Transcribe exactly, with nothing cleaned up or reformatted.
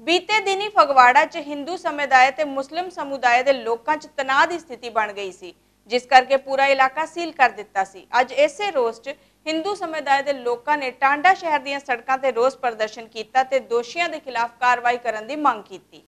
ਬੀਤੇ ਦਿਨੀ ਫਗਵਾੜਾ 'ਚ ਹਿੰਦੂ ਸਮੁਦਾਇ ਤੇ ਮੁਸਲਿਮ ਸਮੁਦਾਇ ਦੇ ਲੋਕਾਂ 'ਚ ਤਣਾਅ ਦੀ ਸਥਿਤੀ ਬਣ ਗਈ ਸੀ, ਜਿਸ ਕਰਕੇ ਪੂਰਾ ਇਲਾਕਾ ਸੀਲ ਕਰ ਦਿੱਤਾ ਸੀ। ਅੱਜ ਇਸੇ ਰੋਸ 'ਚ ਹਿੰਦੂ ਸਮੁਦਾਇ ਦੇ ਲੋਕਾਂ ਨੇ ਟਾਂਡਾ ਸ਼ਹਿਰ ਦੀਆਂ ਸੜਕਾਂ ਤੇ ਰੋਸ ਪ੍ਰਦਰਸ਼ਨ ਕੀਤਾ ਤੇ ਦੋਸ਼ੀਆਂ ਦੇ ਖਿਲਾਫ ਕਾਰਵਾਈ ਕਰਨ ਦੀ ਮੰਗ ਕੀਤੀ।